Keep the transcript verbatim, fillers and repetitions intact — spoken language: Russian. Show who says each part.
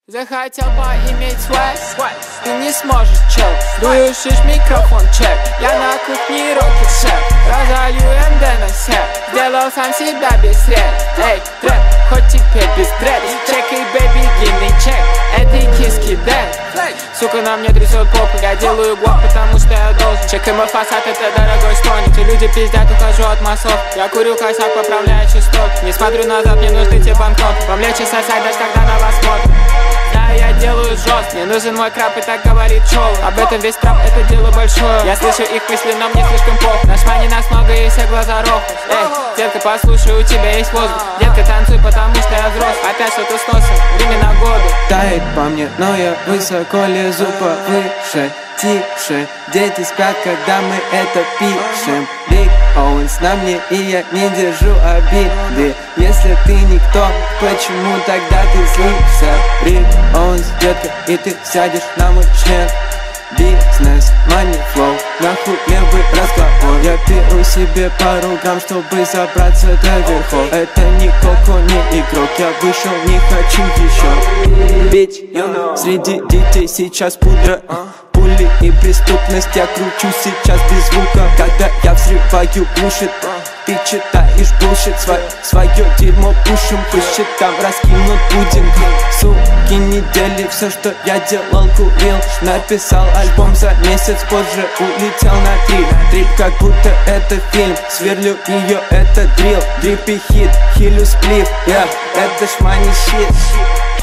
Speaker 1: Захотел поиметь свой, ты не сможешь, чел. Дуешь микрофон, чек. Я на кухне рокет шеф. Разолью эм дэ на сет. Сделал сам себя без средств. Эй, трэп, хоть теперь без дред. Чек и бэби, длинный чек. Этой киски дэд. Сука, на мне трясет попу. Я делаю гуап, потому что я должен. Чек и мой фасад, это дорогой стоник. Те люди пиздят, ухожу от массов. Я курю косяк, поправляю частоты. Не смотрю назад, мне нужны те банкноты. Вам легче сосать, даже когда на вас смотрят. Да, я делаю жестко, мне нужен мой краб, и так говорит Чол. Об этом весь трап, это дело большое. Я слышу их мысли, но мне слишком плохо. Наш мани нас много, и все глаза рохнут. Эй, детка, послушай, у тебя есть воздух. Детка, танцуй, потому что я взрослый. Опять что-то с носом, времена года.
Speaker 2: Тает по мне, но я высоко лезу повыше. Тише, дети спят, когда мы это пишем. Биг Оуэнс на мне, и я не держу обиды. Если ты никто, почему тогда ты злишься? Биг Оуэнс, детка, и ты сядешь на мой член. Бизнес, money flow, нахуй левый разговор. Я беру себе пару грамм, чтобы забраться до верхов. Это не коко, не игрок, я вышел, не хочу еще. Бич, среди детей сейчас пудра, пули и преступность. Я кручу сейчас без звука, когда я взрываю, глушит. Ты читаешь булшит, свое, свое дерьмо пушим по счетам, раскинут пудинг. Суки недели, все, что я делал, курил. Написал альбом за месяц, позже улетел на трип. Трип, как будто это фильм, сверлю ее, это дрил. Дрип и хит, хилю сплив, yeah, это ж money shit.